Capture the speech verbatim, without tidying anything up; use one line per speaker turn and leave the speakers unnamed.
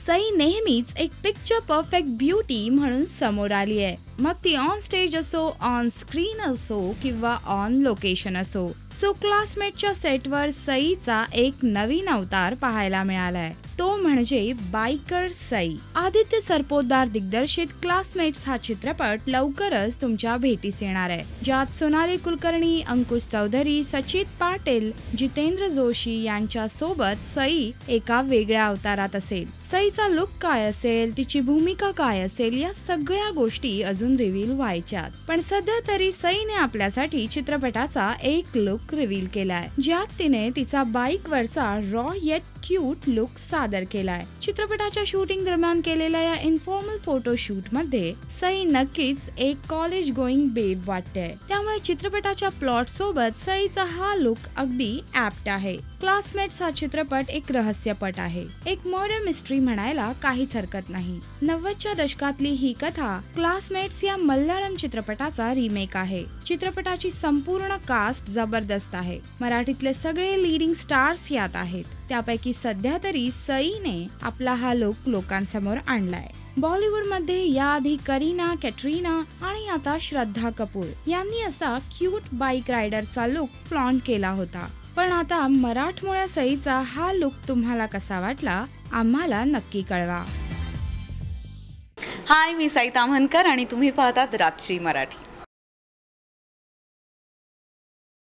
सई नेहमीच एक picture perfect beauty म्हणून समोर आली आहे. मग ती ऑन स्टेज असो, ऑन स्क्रीन असो किंवा ऑन लोकेशन असो. सो क्लासमेटच्या सेटवर सईचा एक नवीन अवतार पाहायला मिळालाय. तो म्हणजे बायकर सई. आदित्य सरपोतदार दिग्दर्शित क्लासमेट्स हा चित्रपट लवकरच तुमच्या भेटीस येणार आहे, ज्यात सोनाली कुलकर्णी, अंकुश चौधरी, सचित पाटील, जितेंद्र जोशी यांच्या सोबत सई एका वेगळ्या अवतारात असेल. सईचा लुक काय असेल, तिची भूमिका काय असेल, या सगळ्या गोष्टी अजून रिव्हील व्हायच्यात. पण सध्या तरी सईने आपल्यासाठी चित्रपटाचा एक लुक रिव्हील केलाय, ज्यात तिने तिचा बाईकवरचा रॉ येट क्यूट लुक सादर केलाय. चित्रपटाच्या शूटिंग दरम्यान केलेल्या या इन्फॉर्मल फोटोशूट मध्ये सई नक्कीच एक कॉलेज गोईंग बेब वाटते. त्यामुळे चित्रपटाच्या प्लॉट सोबत सईचा हा लुक अगदी ऍप्ट आहे. क्लासमेट्स हा चित्रपट एक रहस्यपट आहे, एक मर्डर मिस्ट्री म्हणायला काहीच हरकत नाही. नव्वदच्या दशकातली ही कथा क्लासमेट्स या मल्याळम चित्रपटाचा रिमेक आहे. चित्रपटाची संपूर्ण कास्ट जबरदस्त आहे. मराठीतले सगळे लीडिंग स्टार्स यात आहेत. त्यापैकी सध्या तरी सईने आपला हा लुक लोकांसमोर आणलाय. बॉलिवूडमध्ये याआधी करीना, कॅटरीना आणि आता श्रद्धा कपूर यांनी असा क्यूट बाईक रायडरचा लुक फ्लॉन्ट केला होता. पण आता मराठमोळ्या सईचा हा लुक तुम्हाला कसा वाटला, आम्हाला नक्की कळवा.
हाय, मी साई ताम्हनकर आणि तुम्ही पाहतात राजश्री मराठी.